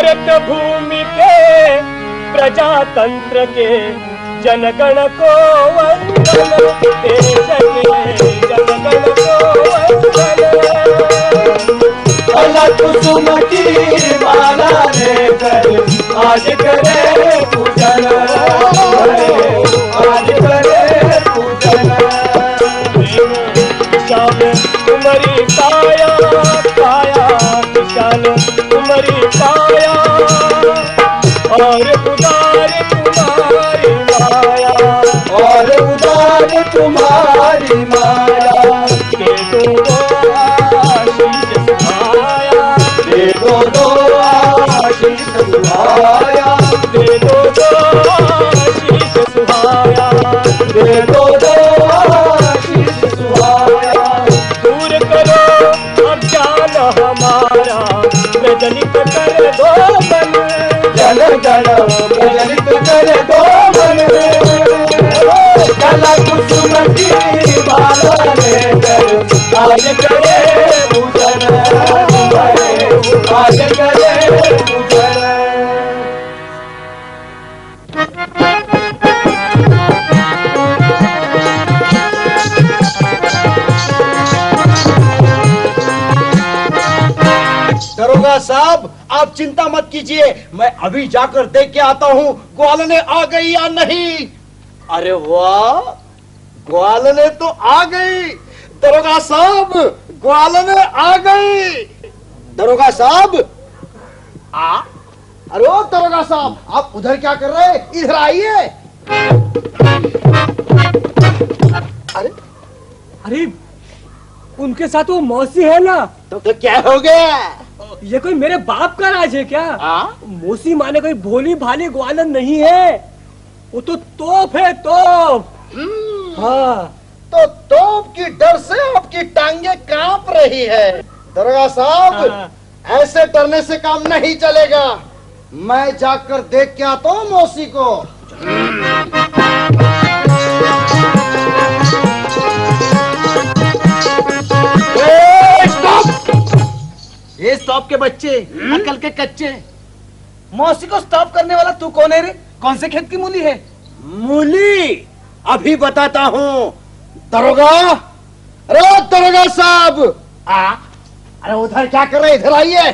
भारत भूमि के प्रजातंत्र के जनगण को वंदन, देश के जनगण को वंदन। कुसुम की माला लेकर आज करे पूजन, आज करे पूजन। विशाल तुम्हारी काया, काया विशाल तुम्हारी काया, और उदार तुम्हारी माया, और उदार तुम्हारी माया। दे दो आशीष सुहाया, दे दो आशीष सुहाया, दे दो आशीष सुहाया, दे दो आशीष सुहाया। दूर करो अज्ञान हमारा, प्रज्वलित कर दो मन, जनगण प्रज्वलित कर दो मन। कला कुसुम की माला लेकर आज करे पूजन, आज करे पूजन। दरोगा साहब, आप चिंता मत कीजिए, मैं अभी जाकर देख के आता हूँ ग्वालने आ गई या नहीं। अरे वाह, ग्वालने तो आ गई। दरोगा साहब, ग्वालने आ गई। दरोगा साहब, अरे ओ दरोगा साहब, आप उधर क्या कर रहे हैं? इधर आइए। अरे अरे उनके साथ वो मौसी है ना। तो क्या हो गया? ये कोई मेरे बाप का राज है क्या? मौसी माने कोई भोली भाली ग्वालन नहीं है, वो तो तोप है, तोप। हाँ, तो तोप की डर से आपकी टांगे कांप रही है। दरोगा साहब, ऐसे डरने से काम नहीं चलेगा। मैं जाकर देख के आता हूँ मौसी को। ये स्टॉप के बच्चे, अकल के कच्चे। मौसी को स्टॉप करने वाला तू कौन है रे? कौन से खेत की मूली है? मूली अभी बताता हूँ। दरोगा, अरे दरोगा साहब, अरे उधर क्या कर रहे? इधर आइए।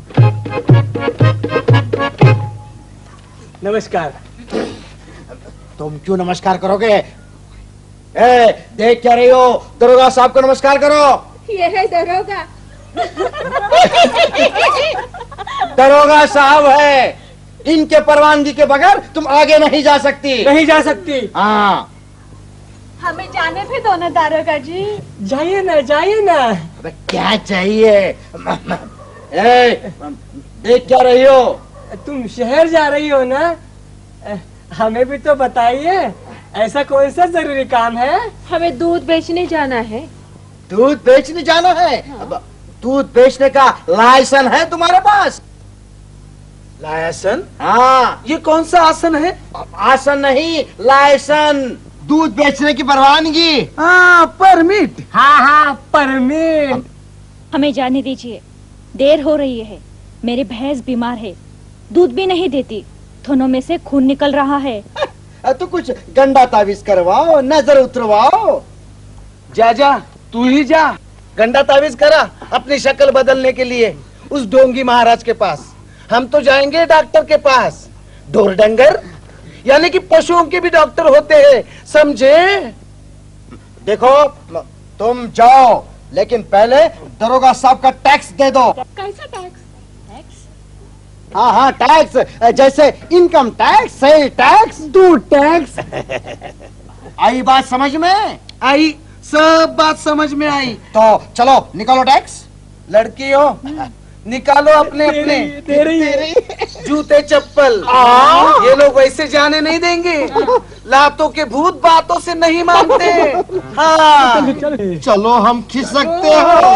नमस्कार। तुम क्यों नमस्कार करोगे? देख क्या रही हो? दरोगा साहब को नमस्कार करो। ये है दरोगा। दरोगा साहब है, इनके परवानगी के बगैर तुम आगे नहीं जा सकती। नहीं जा सकती। हाँ, हमें जाने भी दो ना दारोगा जी। जाइए ना, जाइए ना। अबे क्या चाहिए? देख क्या रही हो? तुम शहर जा रही हो ना, हमें भी तो बताइए, ऐसा कौन सा जरूरी काम है? हमें दूध बेचने जाना है। दूध बेचने जाना है? अब दूध बेचने का लाइसेंस है तुम्हारे पास? लायसन? हाँ। ये कौन सा आसन है? आसन नहीं, लाइसेंस। दूध बेचने की परवानगी। हाँ, परमिट। हाँ हाँ, परमिट। हमें जाने दीजिए, देर हो रही है। मेरी भैंस बीमार है, दूध भी नहीं देती, थनों में से खून निकल रहा है। तो कुछ गंडा तावीज करवाओ, नजर उतरवाओ। जा जा, तू ही जा, गंडा तावीज करा अपनी शक्ल बदलने के लिए उस डोंगी महाराज के पास। हम तो जाएंगे डॉक्टर के पास। ढोर डंगर यानी कि पशुओं के भी डॉक्टर होते हैं, समझे? देखो, तुम जाओ, लेकिन पहले दरोगा साहब का टैक्स दे दो। कैसा टैक्स? हाँ हाँ, टैक्स, जैसे इनकम टैक्स, सेल टैक्स, दूध टैक्स। आई बात समझ में? आई, सब बात समझ में आई। तो चलो निकालो टैक्स। लड़की हो, निकालो अपने अपने तेरी जूते चप्पल। ये लोग वैसे जाने नहीं देंगे। लातों के भूत बातों से नहीं मानते। हाँ, चलो हम खिसकते हैं।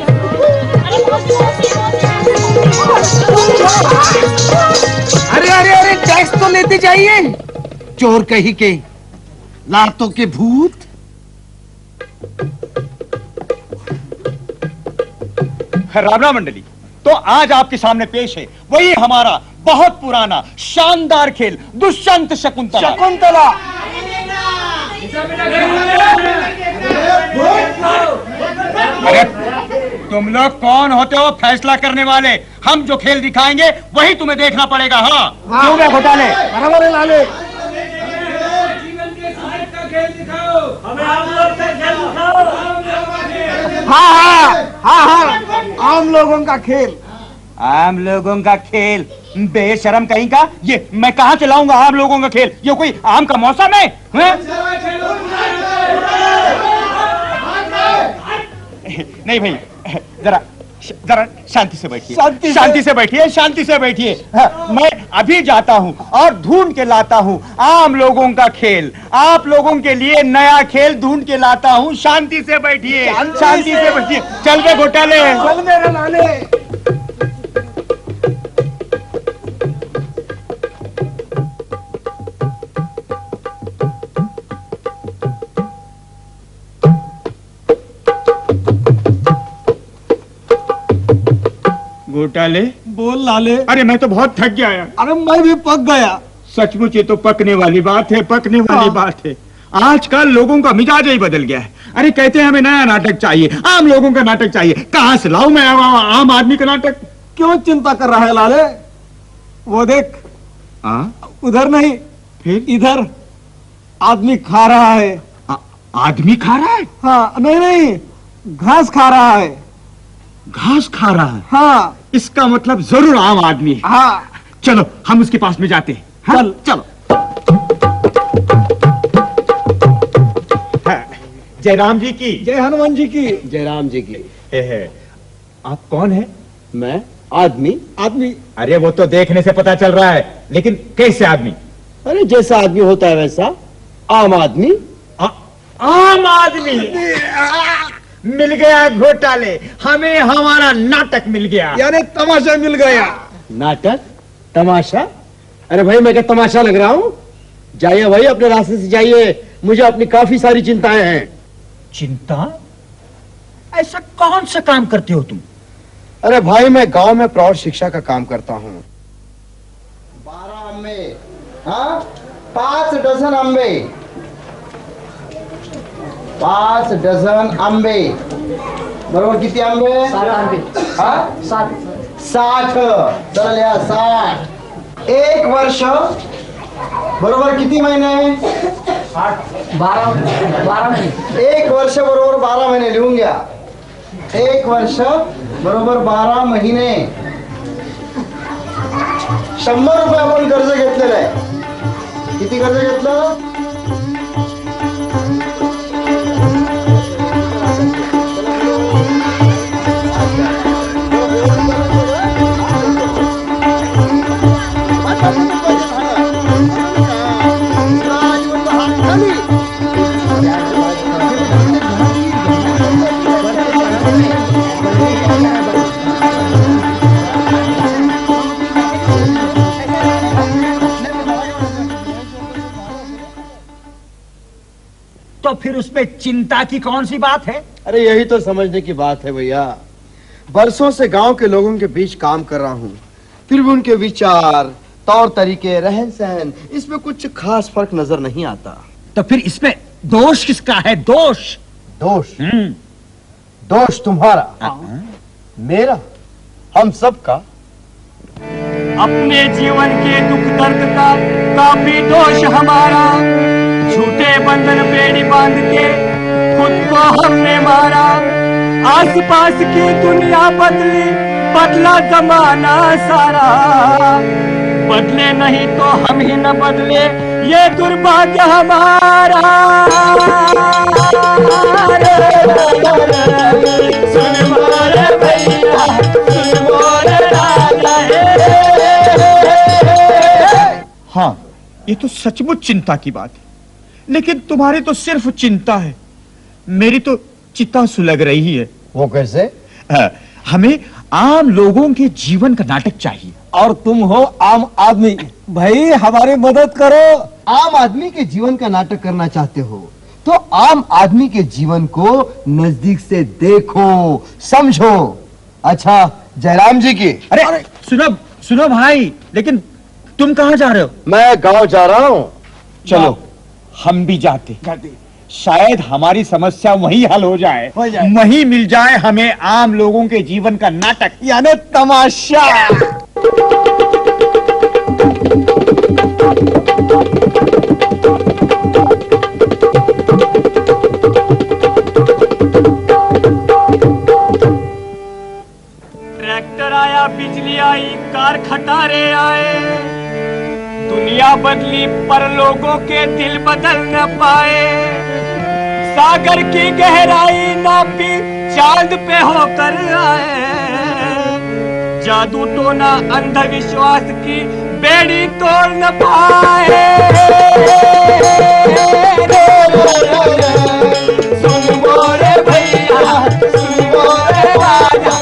अरे अरे अरे, टैक्स तो लेते जाइए। चोर कहीं के, लातों के भूत। राम राम मंडली। तो आज आपके सामने पेश है वही हमारा बहुत पुराना शानदार खेल दुष्यंत शकुंतला। शकुंतला अरे तुम लोग कौन होते हो फैसला करने वाले? हम जो खेल दिखाएंगे वही तुम्हें देखना पड़ेगा। हाँ क्यों क्या घोटाले? बराबर है लाले। हाँ, आम लोगों का खेल। आम लोगों का खेल? बेशरम कहीं का, ये मैं कहाँ से लाऊंगा आम लोगों का खेल? ये कोई आम का मौसम है? नहीं भाई, जरा जरा शांति से बैठिए, शांति से बैठिए, शांति से बैठिए। मैं अभी जाता हूँ और ढूंढ के लाता हूँ आम लोगों का खेल, आप लोगों के लिए नया खेल ढूंढ के लाता हूँ। शांति से बैठिए, शांति से बैठिए। चल बे घोटाले, चल मेरे लाले। घोटाले बोल लाले। अरे मैं तो बहुत थक गया यार। अरे मैं भी पक गया। सचमुच ये तो पकने वाली बात है, पकने वाली बात है। आजकल लोगों का मिजाज ही बदल गया है। अरे कहते हैं हमें नया नाटक चाहिए, आम लोगों का नाटक चाहिए। कहां से लाऊं मैं आम आदमी का नाटक? क्यों चिंता कर रहा है लाले? वो देख, उधर नहीं फिर इधर आदमी खा रहा है। आदमी खा रहा है? हाँ, नहीं, घास खा रहा है। घास खा रहा है? हाँ। इसका मतलब जरूर आम आदमी है। हाँ, चलो हम उसके पास में जाते हैं। हाँ? चलो। जय राम जी की, जय हनुमान जी की। जय राम जी की। आप कौन है? मैं आदमी। आदमी? अरे वो तो देखने से पता चल रहा है, लेकिन कैसे आदमी? अरे जैसा आदमी होता है वैसा आम आदमी। आम आदमी मिल गया घोटाले, हमें हमारा नाटक मिल गया, यानी तमाशा मिल गया। नाटक? तमाशा? अरे भाई मैं क्या तमाशा लग रहा हूँ? जाइए भाई, अपने रास्ते से जाइए, मुझे अपनी काफी सारी चिंताएं हैं। चिंता? ऐसा कौन सा काम करते हो तुम? अरे भाई मैं गांव में प्रौढ़ शिक्षा का काम करता हूँ। 12 अम्बे, हाँ 5 डजन अम्बे, 5 डजन अम्बे बरोबर किती आंबे? 60 चल या 60। 1 वर्ष बरोबर किती महिने? 12 महिने। 1 वर्ष बरोबर 12 महिने लिहून घ्या। 1 वर्ष बरोबर 12 महिने। 100 रुपये आपण कर्ज घेतलेलं आहे। किती कर्ज घेतलं? तो फिर उसमें चिंता की कौन सी बात है? अरे यही तो समझने की बात है भैया। बरसों से गांव के लोगों के बीच काम कर रहा हूँ, फिर भी उनके विचार, तौर तरीके, रहन सहन, इसमें कुछ खास फर्क नजर नहीं आता। तो फिर इसमें दोष किसका है? दोष? दोष? दोष तुम्हारा, मेरा, हम सबका। अपने जीवन के दुख दर्द का काफी दोष हमारा, झूठे बंधन बेड़ी बांध के खुद को हमने मारा। आसपास की दुनिया बदली, बदला जमाना सारा, बदले नहीं तो हम ही न बदले, ये दुर्भाग्य हमारा। सुन मोरे भैया, सुन मोरे राजा। हाँ, ये तो सचमुच चिंता की बात है, लेकिन तुम्हारी तो सिर्फ चिंता है, मेरी तो चिता सुलग रही है। वो कैसे? हमें आम लोगों के जीवन का नाटक चाहिए। और तुम हो आम आदमी, भाई हमारी मदद करो। आम आदमी के जीवन का नाटक करना चाहते हो तो आम आदमी के जीवन को नजदीक से देखो, समझो। अच्छा जयराम जी की। अरे सुनो सुनो भाई, लेकिन तुम कहाँ जा रहे हो? मैं गांव जा रहा हूँ। चलो हम भी जाते, शायद हमारी समस्या वहीं हल हो जाए, वहीं मिल जाए हमें आम लोगों के जीवन का नाटक यानी तमाशा। ट्रैक्टर आया, बिजली आई, कार खटारे आए, दुनिया बदली पर लोगों के दिल बदल न पाए। सागर की गहराई नापी, चांद पे होकर आए, जादू टोना अंधविश्वास की बेड़ी तोड़ न पाए। सुन मोरे भैया, सुन मोरे राजा,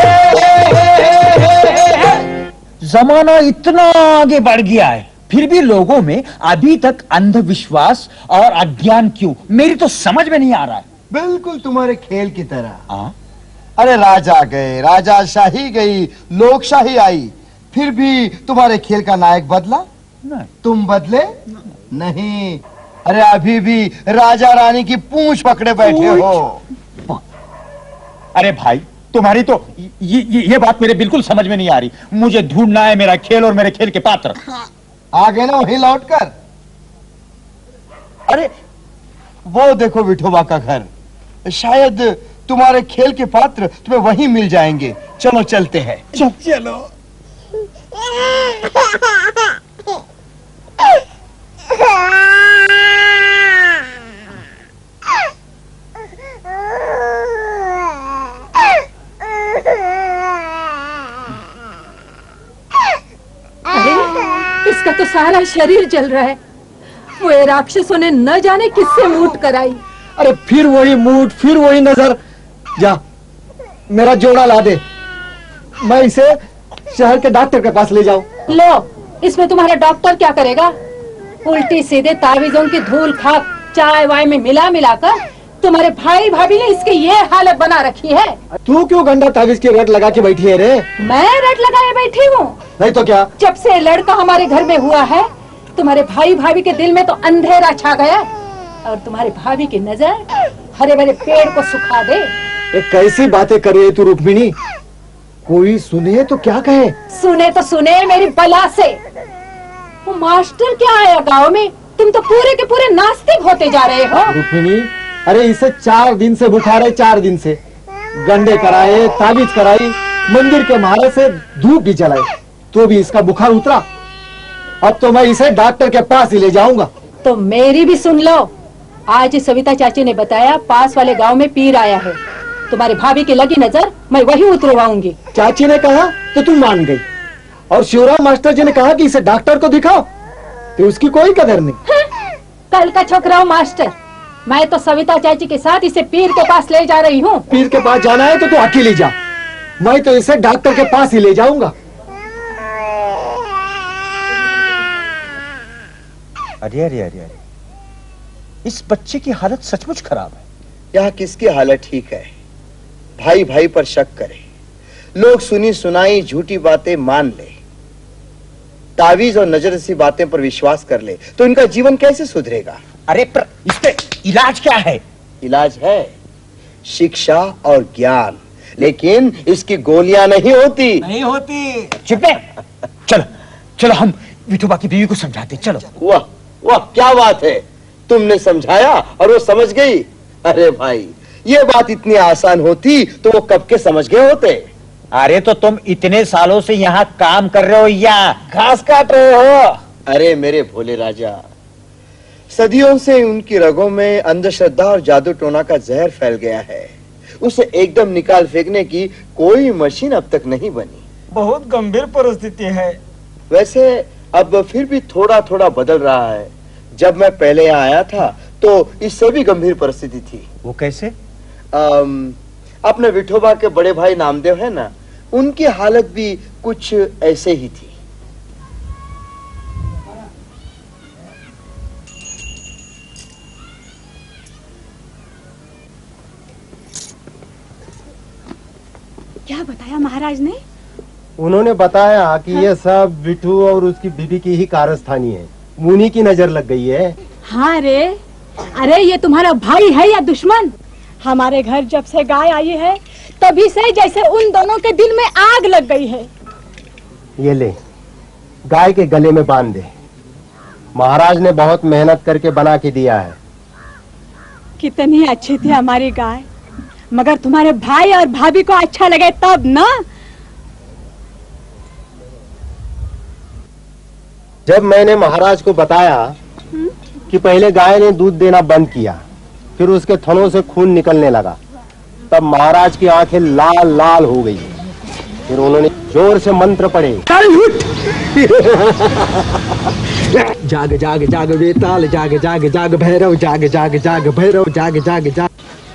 जमाना इतना आगे बढ़ गया है, फिर भी लोगों में अभी तक अंधविश्वास और अज्ञान क्यों? मेरी तो समझ में नहीं आ रहा है। बिल्कुल तुम्हारे खेल की तरह। हाँ? अरे राजा गए, राजाशाही गई, लोकशाही आई, फिर भी तुम्हारे खेल का नायक बदला नहीं। तुम बदले नहीं। अरे अभी भी राजा रानी की पूंछ पकड़े बैठे हो। अरे भाई, तुम्हारी तो ये बात मेरे बिल्कुल समझ में नहीं आ रही। मुझे ढूंढना है मेरा खेल और मेरे खेल के पात्र। आ गए ना वहीं लौटकर। अरे वो देखो विठोबा का घर, शायद तुम्हारे खेल के पात्र तुम्हें वहीं मिल जाएंगे। चलो चलते हैं। चलो। इसका तो सारा शरीर जल रहा है। वो राक्षसों ने न जाने किससे मूठ कराई। अरे फिर वही मूठ, फिर वही नजर। जा मेरा जोड़ा ला दे, मैं इसे शहर के डॉक्टर के पास ले जाऊं। लो, इसमें तुम्हारा डॉक्टर क्या करेगा? उल्टी सीधे तावीजों की धूल खा चाय वाय में मिला मिलाकर तुम्हारे भाई भाभी ने इसकी ये हालत बना रखी है। तू क्यों गंदा तावीज की रट लगा के बैठी है रे? मैं रट लगाए बैठी हूँ? नहीं तो क्या? जब से लड़का हमारे घर में हुआ है, तुम्हारे भाई भाभी के दिल में तो अंधेरा छा गया और तुम्हारे भाभी की नजर हरे भरे पेड़ को सुखा दे। कैसी बातें कर रही है तू रुक्मिणी? कोई सुने तो क्या कहे? सुने तो सुने मेरी बला से। वो मास्टर क्या आया गांव में? तुम तो पूरे के पूरे नास्तिक होते जा रहे हो। रुक्मिणी, अरे इसे 4 दिन से बुखार है, 4 दिन से गंडे कराए, ताबीज कराई, मंदिर के मारे से धूप भी जलाई, तो भी इसका बुखार उतरा। अब तो मैं इसे डॉक्टर के पास ही ले जाऊंगा। तो मेरी भी सुन लो। आज सविता चाची ने बताया पास वाले गांव में पीर आया है। तुम्हारी भाभी की लगी नजर मैं वही उतरवाऊंगी। चाची ने कहा तो तुम मान गई, और शिवराम मास्टर जी ने कहा कि इसे डॉक्टर को दिखाओ, तो उसकी कोई कदर नहीं। कल का छोकरा मास्टर, मैं तो सविता चाची के साथ इसे पीर के पास ले जा रही हूँ। पीर के पास जाना है तो तू अकेली जा, मैं तो इसे डॉक्टर के पास ही ले जाऊंगा। अरे अरे अरे अरे, इस बच्चे की हालत सचमुच खराब है। यहाँ किसकी हालत ठीक है? भाई भाई पर शक करे, लोग सुनी सुनाई झूठी बातें मान ले, तावीज और नजर सी बातें पर विश्वास कर ले, तो इनका जीवन कैसे सुधरेगा? अरे पर इसके इलाज क्या है? इलाज है शिक्षा और ज्ञान, लेकिन इसकी गोलियां नहीं होती। नहीं होती। चुप है। चलो चलो हम विठोबा की बीवी को समझाते। चलो। वाह वाह, क्या बात है, तुमने समझाया और वो समझ गई। अरे भाई, ये बात इतनी आसान होती तो वो कब के समझ गए होते। अरे तो तुम इतने सालों से यहाँ काम कर रहे हो या घास काट रहे हो? अरे मेरे भोले राजा, सदियों से उनकी रगों में अंधश्रद्धा और जादू टोना का जहर फैल गया है। उसे एकदम निकाल फेंकने की कोई मशीन अब तक नहीं बनी। बहुत गंभीर परिस्थिति है। वैसे अब फिर भी थोड़ा थोड़ा बदल रहा है। जब मैं पहले यहाँ आया था तो इससे भी गंभीर परिस्थिति थी। वो कैसे? अपने विठोबा के बड़े भाई नामदेव है ना, उनकी हालत भी कुछ ऐसे ही थी। क्या बताया महाराज ने? उन्होंने बताया कि ये सब विठू और उसकी बीबी की ही कारस्तानी है, मुनी की नजर लग गई है। हाँ रे, अरे ये तुम्हारा भाई है या दुश्मन? हमारे घर जब से गाय आई है तभी से जैसे उन दोनों के दिल में आग लग गई है। ये ले, गाय के गले में बांध दे। महाराज ने बहुत मेहनत करके बना के दिया है। कितनी अच्छी थी हमारी गाय, मगर तुम्हारे भाई और भाभी को अच्छा लगे तब ना। जब मैंने महाराज को बताया कि पहले गाय ने दूध देना बंद किया, फिर उसके थनों से खून निकलने लगा, तब महाराज की आंखें लाल लाल हो गई। फिर उन्होंने जोर से मंत्र पढ़े। जाग जाग जाग बेताल, जाग जाग जाग भैरव, जाग जाग जाग भैरव, जाग जाग जाग।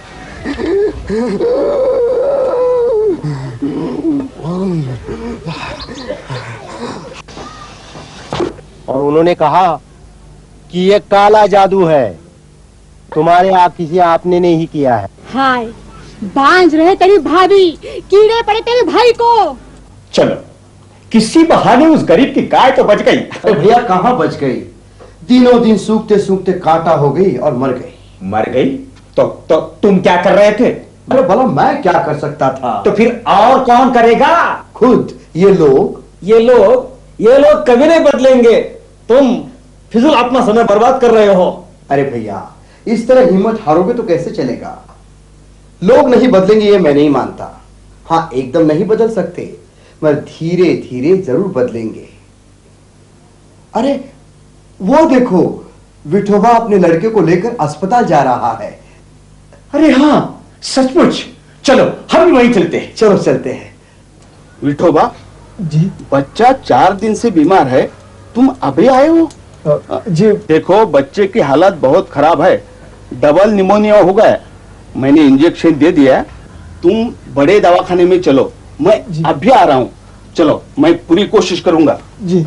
और उन्होंने कहा कि ये काला जादू है, तुम्हारे किसी आपने ने ही किया है। हाय, बांझ रहे तेरी भाभी, कीड़े पड़े तेरे भाई को। चलो, किसी बहाने उस गरीब की गाय तो बच गई। अरे भैया कहाँ बच गई? दिनों दिन सूखते सूखते कांटा हो गई और मर गई। मर गई? तो तुम क्या कर रहे थे? अरे भला मैं क्या कर सकता था? तो फिर और कौन करेगा? खुद। ये लोग कभी नहीं बदलेंगे। तुम फिजूल अपना समय बर्बाद कर रहे हो। अरे भैया, इस तरह हिम्मत हारोगे तो कैसे चलेगा? लोग नहीं बदलेंगे ये मैं नहीं मानता। हाँ, एकदम नहीं बदल सकते, मगर धीरे धीरे जरूर बदलेंगे। अरे वो देखो, विठोबा अपने लड़के को लेकर अस्पताल जा रहा है। अरे हाँ, सचमुच। चलो हम भी वहीं चलते हैं। चलो चलते हैं। विठोबा जी? बच्चा 4 दिन से बीमार है, तुम अभी आए हो? जी। देखो, बच्चे की हालत बहुत खराब है, डबल निमोनिया हो गया। मैंने इंजेक्शन दे दिया, तुम बड़े दवाखाने में चलो, मैं अभी आ रहा हूं। चलो, मैं पूरी कोशिश करूंगा। जी।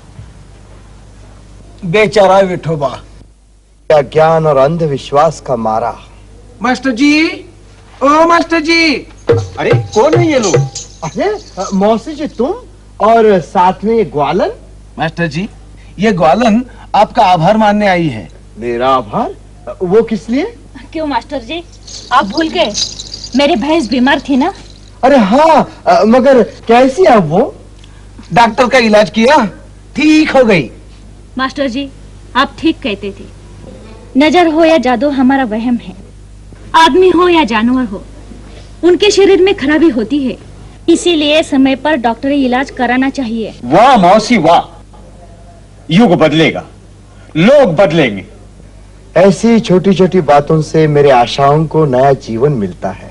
बेचारा विठोबा, ज्ञान और अंधविश्वास का मारा। मास्टर जी, ओ मास्टर जी। अरे कौन है ये लोग? अरे मौसी जी तुम, और साथ में ये ग्वालन? मास्टर जी, ये ग्वालन आपका आभार मानने आई है। मेरा आभार? वो किस लिए? क्यों मास्टर जी, आप भूल गए? मेरी भैंस बीमार थी ना। अरे हाँ, मगर कैसी है वो? डॉक्टर का इलाज किया, ठीक हो गई। मास्टर जी, आप ठीक कहते थे। नजर हो या जादू हमारा वहम है। आदमी हो या जानवर हो, उनके शरीर में खराबी होती है, इसीलिए समय पर डॉक्टरी इलाज कराना चाहिए। वाह मौसी वाह, युग बदलेगा, लोग बदलेंगे। ऐसी छोटी छोटी बातों से मेरे आशाओं को नया जीवन मिलता है।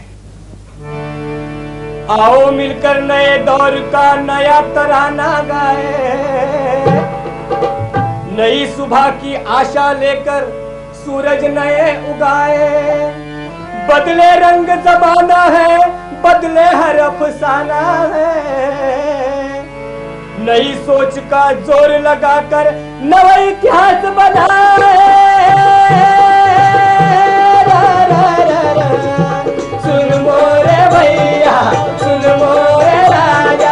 आओ मिलकर नए दौर का नया तराना गाए, नई सुबह की आशा लेकर सूरज नए उगाए। बदले रंग जमाना है, बदले हर अफसाना है, नई सोच का जोर लगाकर नवा इतिहास बनाए। सुन मोरे भैया, सुन मोरे राजा,